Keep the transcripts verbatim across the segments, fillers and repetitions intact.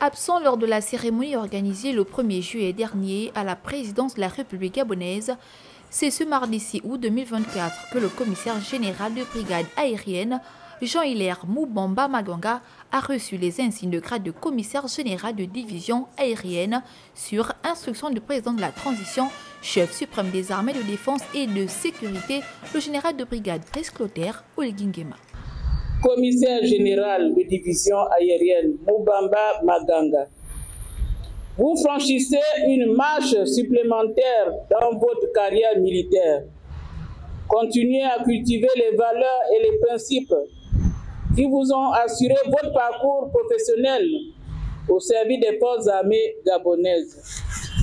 Absent lors de la cérémonie organisée le premier juillet dernier à la présidence de la République gabonaise, c'est ce mardi six août deux mille vingt-quatre que le commissaire général de brigade aérienne, Jean-Hilaire Moubamba Maganga, a reçu les insignes de grade de commissaire général de division aérienne sur instruction du président de la transition, chef suprême des armées de défense et de sécurité, le général de brigade Brice Clotaire Oligingema. Commissaire général de division aérienne Moubamba Maganga, vous franchissez une marche supplémentaire dans votre carrière militaire. Continuez à cultiver les valeurs et les principes qui vous ont assuré votre parcours professionnel au service des forces armées gabonaises.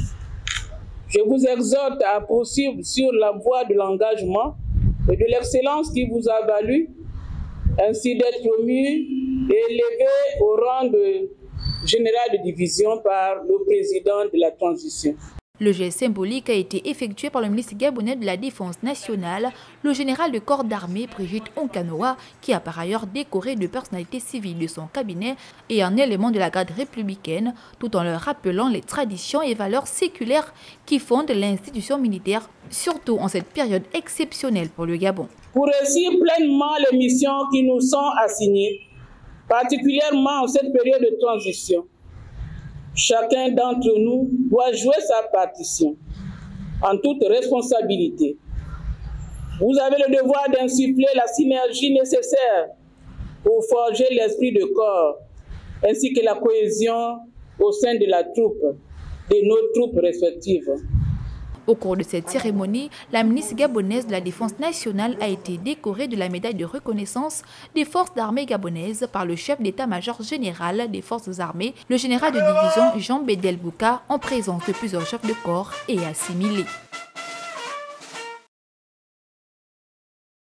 Je vous exhorte à poursuivre sur la voie de l'engagement et de l'excellence qui vous a valu ainsi d'être promu et élevé au rang de général de division par le président de la transition. Le geste symbolique a été effectué par le ministre gabonais de la Défense nationale, le général de corps d'armée Brigitte Onkanoa, qui a par ailleurs décoré de personnalités civiles de son cabinet et un élément de la garde républicaine, tout en leur rappelant les traditions et valeurs séculaires qui fondent l'institution militaire, surtout en cette période exceptionnelle pour le Gabon. Pour réussir pleinement les missions qui nous sont assignées, particulièrement en cette période de transition, chacun d'entre nous doit jouer sa partition en toute responsabilité. Vous avez le devoir d'insuffler la synergie nécessaire pour forger l'esprit de corps ainsi que la cohésion au sein de la troupe, de nos troupes respectives. Au cours de cette cérémonie, la ministre gabonaise de la Défense nationale a été décorée de la médaille de reconnaissance des forces d'armée gabonaises par le chef d'état-major général des forces armées, le général de division Jean Bédel Bouka, en présence de plusieurs chefs de corps et assimilés.